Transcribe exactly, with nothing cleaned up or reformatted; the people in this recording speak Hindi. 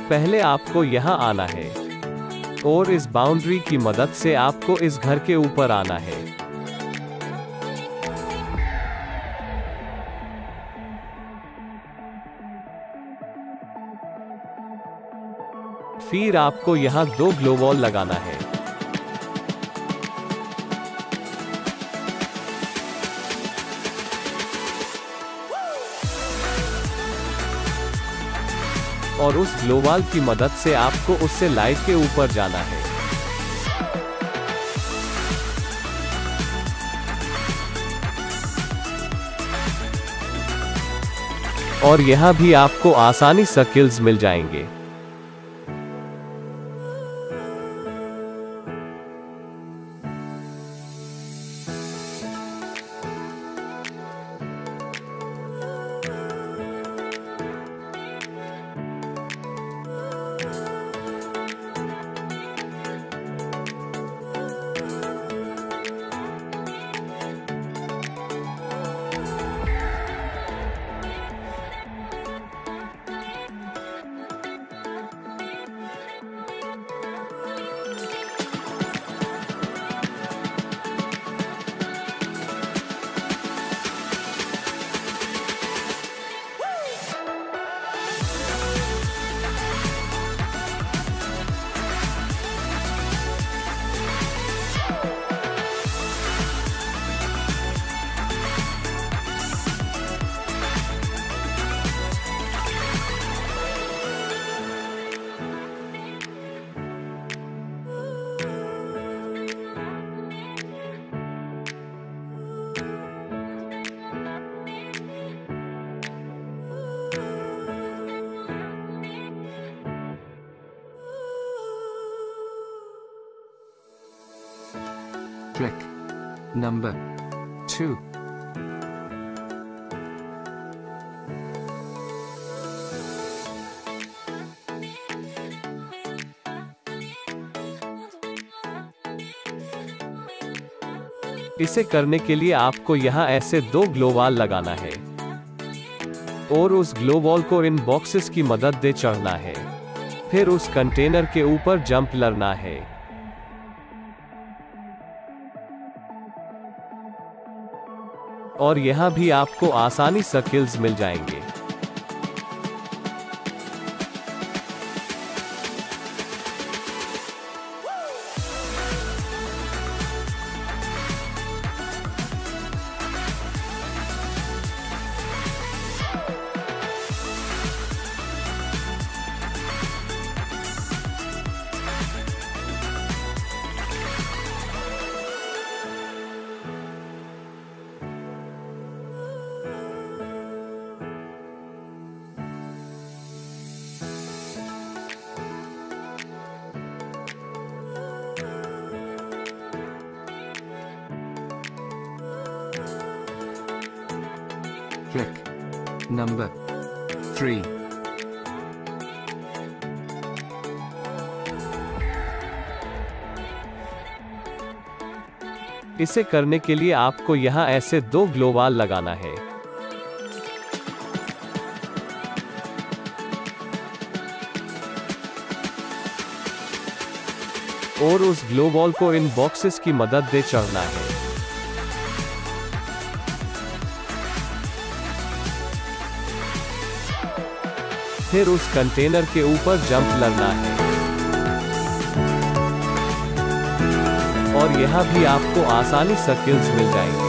पहले आपको यहाँ आना है और इस बाउंड्री की मदद से आपको इस घर के ऊपर आना है। फिर आपको यहाँ दो ग्लो वॉल लगाना है। और उस ग्लो वॉल की मदद से आपको उससे लाइट के ऊपर जाना है। और यहाँ भी आपको आसानी सर्किल्स मिल जाएंगे। Trick number two. इसे करने के लिए आपको यहाँ ऐसे दो ग्लो वॉल लगाना है और उस ग्लो वॉल को इन बॉक्सेस की मदद से चढ़ना है। फिर उस कंटेनर के ऊपर जंप करना है। और यहाँ भी आपको आसानी सर्किल्स मिल जाएंगे। Trick number three. इसे करने के लिए आपको यहाँ ऐसे दो ग्लो वॉल लगाना है और उस ग्लो वॉल को इन बॉक्सेस की मदद से चढ़ना है। फिर उस कंटेनर के ऊपर जंप करना है और यहाँ भी आपको आसानी सर्किल्स मिल जाएंगे।